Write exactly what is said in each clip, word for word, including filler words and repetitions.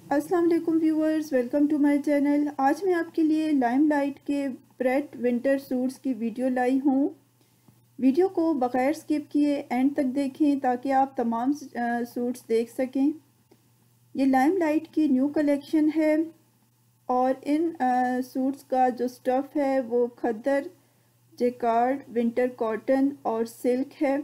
अस्सलाम वालेकुम viewers, welcome to my channel. आज मैं आपके लिए लाइमलाइट के प्रेट विंटर सूट्स की वीडियो लाई हूँ। वीडियो को बगैर स्किप किए एंड तक देखें ताकि आप तमाम सूट्स देख सकें। ये लाइमलाइट की न्यू कलेक्शन है और इन सूट्स का जो स्टफ़ है वो खद्दर, जेकार्ड, विंटर कॉटन और सिल्क है।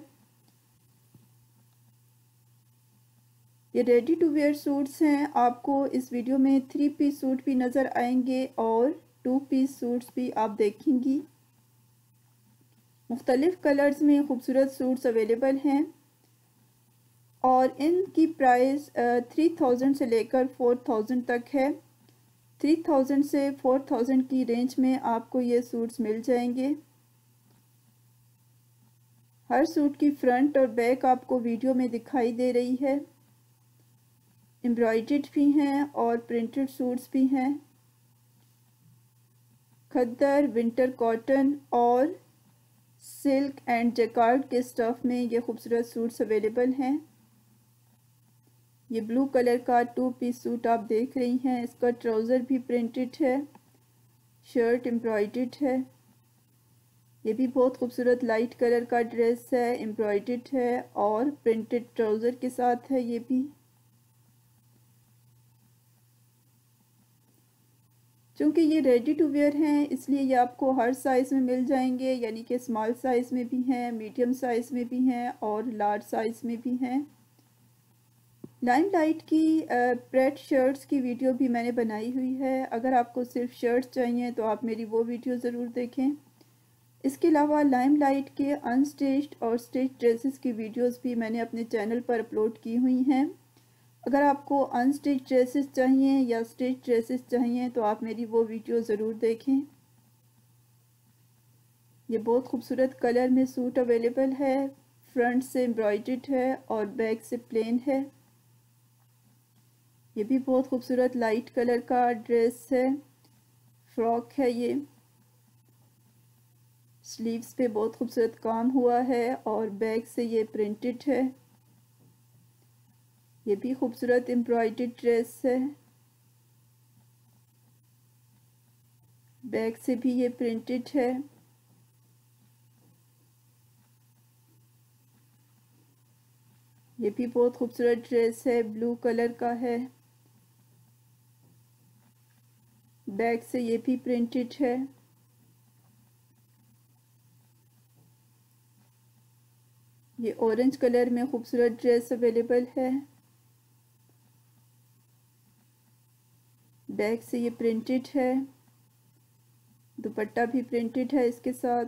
ये रेडी टू वेयर सूट्स हैं। आपको इस वीडियो में थ्री पीस सूट भी नज़र आएंगे और टू पीस सूट्स भी आप देखेंगी। मुख्तलिफ कलर्स में खूबसूरत सूट्स अवेलेबल हैं और इनकी प्राइस थ्री थाउजेंड से लेकर फोर थाउजेंड तक है। थ्री थाउजेंड से फोर थाउजेंड की रेंज में आपको ये सूट्स मिल जाएंगे। हर सूट की फ्रंट और बैक आपको वीडियो में दिखाई दे रही है। एम्ब्रॉयडर्ड भी हैं और प्रिंटेड सूट्स भी हैं। खद्दर, विंटर कॉटन और सिल्क एंड जैकार्ड के स्टफ़ में ये खूबसूरत सूट्स अवेलेबल हैं। ये ब्लू कलर का टू पीस सूट आप देख रही हैं। इसका ट्राउज़र भी प्रिंटेड है, शर्ट एम्ब्रॉयडर्ड है। ये भी बहुत खूबसूरत लाइट कलर का ड्रेस है, एम्ब्रॉयडर्ड है और प्रिंटेड ट्राउज़र के साथ है। ये भी चूँकि ये रेडी टू वेयर हैं इसलिए ये आपको हर साइज़ में मिल जाएंगे, यानी कि स्मॉल साइज़ में भी हैं, मीडियम साइज़ में भी हैं और लार्ज साइज़ में भी हैं। लाइमलाइट की प्रेट शर्ट्स की वीडियो भी मैंने बनाई हुई है। अगर आपको सिर्फ शर्ट्स चाहिए तो आप मेरी वो वीडियो ज़रूर देखें। इसके अलावा लाइमलाइट के अनस्टिच्ड और स्टिच ड्रेसेस की वीडियोस भी मैंने अपने चैनल पर अपलोड की हुई हैं। अगर आपको अनस्टिच ड्रेसेस चाहिए या स्टिच ड्रेसेस चाहिए तो आप मेरी वो वीडियो ज़रूर देखें। ये बहुत खूबसूरत कलर में सूट अवेलेबल है। फ्रंट से एम्ब्रॉयडर्ड है और बैक से प्लेन है। ये भी बहुत खूबसूरत लाइट कलर का ड्रेस है, फ्रॉक है। ये स्लीव्स पे बहुत खूबसूरत काम हुआ है और बैक से ये प्रिंटेड है। ये भी खूबसूरत एम्ब्रॉयडर्ड ड्रेस है। बैक से भी ये प्रिंटेड है। ये भी बहुत खूबसूरत ड्रेस है, ब्लू कलर का है। बैक से ये भी प्रिंटेड है। ये ऑरेंज कलर में खूबसूरत ड्रेस अवेलेबल है। बैक से ये प्रिंटेड है, दुपट्टा भी प्रिंटेड है इसके साथ।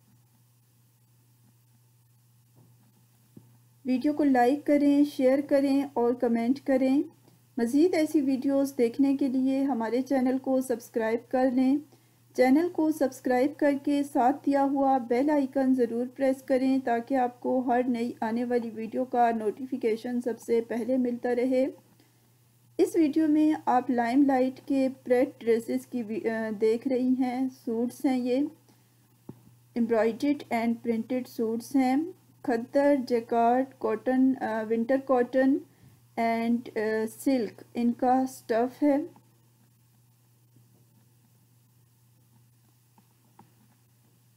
वीडियो को लाइक करें, शेयर करें और कमेंट करें। मज़ीद ऐसी वीडियोस देखने के लिए हमारे चैनल को सब्सक्राइब कर लें। चैनल को सब्सक्राइब करके साथ दिया हुआ बेल आइकन ज़रूर प्रेस करें ताकि आपको हर नई आने वाली वीडियो का नोटिफिकेशन सबसे पहले मिलता रहे। इस वीडियो में आप लाइमलाइट के प्रेट ड्रेसेस की देख रही हैं। सूट्स हैं, ये एम्ब्रॉयडर्ड एंड प्रिंटेड सूट्स हैं। Khaddar, jacquard, cotton, winter cotton and silk इनका स्टफ़ है।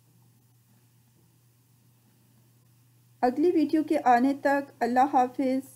अगली वीडियो के आने तक अल्लाह हाफिज़।